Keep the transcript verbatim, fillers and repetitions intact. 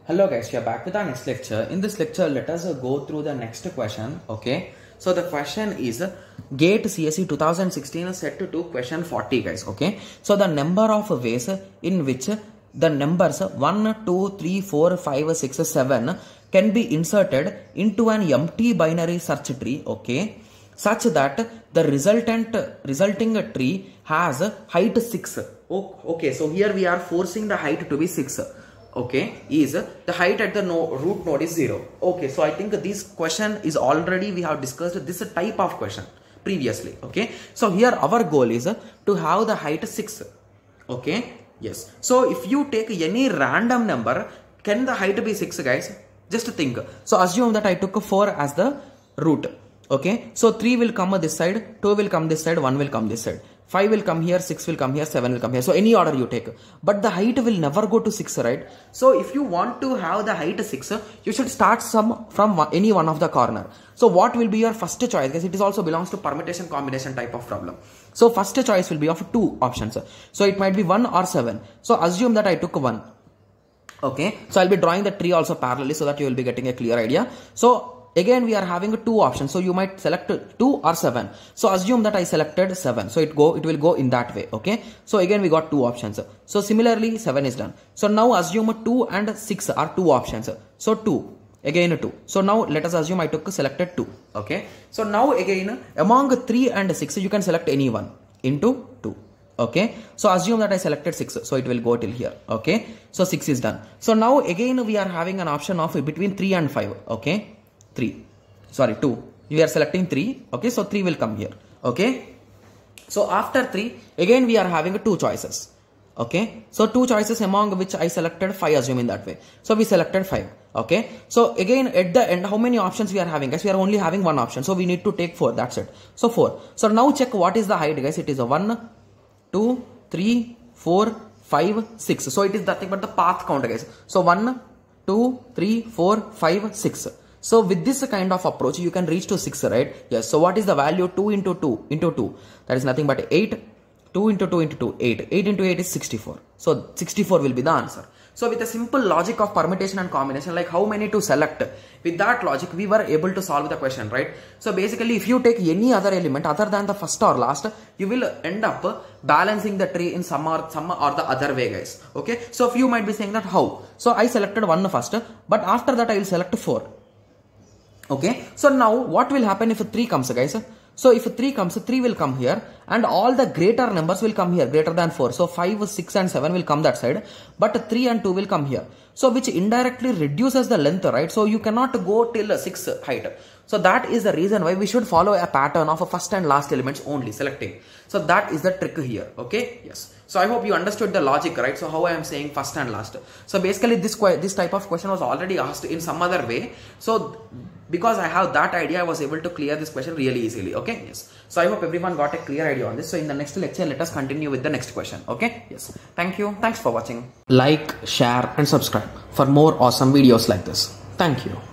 Hello guys, we are back with our next lecture. In this lecture, let us go through the next question. Okay, so the question is GATE C S E twenty sixteen set to do question forty guys. Okay, so the number of ways in which the numbers one, two, three, four, five, six, seven can be inserted into an empty binary search tree. Okay, such that the resultant resulting tree has height six. Oh, okay, so here we are forcing the height to be six. Okay, is the height at the no, root node is zero. Okay, so I think this question is already we have discussed this type of question previously. Okay, so here our goal is to have the height six. Okay, yes, so if you take any random number, can the height be six guys? Just think. So assume that I took four as the root. Okay, so three will come this side, two will come this side, one will come this side, five will come here, six will come here, seven will come here. So any order you take, but the height will never go to six, right? So if you want to have the height six, you should start some from one, any one of the corner. So what will be your first choice? Because it is also belongs to permutation combination type of problem. So first choice will be of two options. So it might be one or seven. So assume that I took one. Okay, so I'll be drawing the tree also parallelly so that you will be getting a clear idea. So again we are having two options, so you might select two or seven. So assume that I selected seven, so it go it will go in that way. Okay, so again we got two options. So similarly seven is done. So now assume two and six are two options. So two, again two. So now let us assume I took selected two. Okay, so now again among three and six you can select any one into two. Okay, so assume that I selected six, so it will go till here. Okay, so six is done. So now again we are having an option of between three and five. Okay, three, sorry two, we are selecting three. Okay, so three will come here. Okay, so after three again we are having two choices. Okay, so two choices among which I selected five, assume in that way. So we selected five. Okay, so again at the end how many options we are having guys? We are only having one option, so we need to take four, that's it. So four. So now check what is the height guys. It is a one, two, three, four, five, six. So it is nothing but the path count guys. So one, two, three, four, five, six. So with this kind of approach you can reach to six, right? Yes. So what is the value? two into two into two, that is nothing but eight. two into two into two, eight. eight into eight is sixty-four. So sixty-four will be the answer. So with a simple logic of permutation and combination, like how many to select, with that logic we were able to solve the question, right? So basically if you take any other element other than the first or last, you will end up balancing the tree in some or some or the other way guys. Okay, so if you might be saying that how? So I selected one first, but after that I will select four. Okay, so now what will happen if three comes guys? So if three comes, three will come here and all the greater numbers will come here, greater than four. So five, six and seven will come that side, but three and two will come here. So which indirectly reduces the length, right? So you cannot go till six height. So that is the reason why we should follow a pattern of a first and last elements only selecting. So that is the trick here. Okay, yes. So I hope you understood the logic, right? So how I am saying first and last. So basically this this type of question was already asked in some other way. So because I have that idea, I was able to clear this question really easily. Okay, yes. So I hope everyone got a clear idea on this. So in the next lecture, let us continue with the next question. Okay, yes. Thank you. Thanks for watching. Like, share and subscribe for more awesome videos like this. Thank you.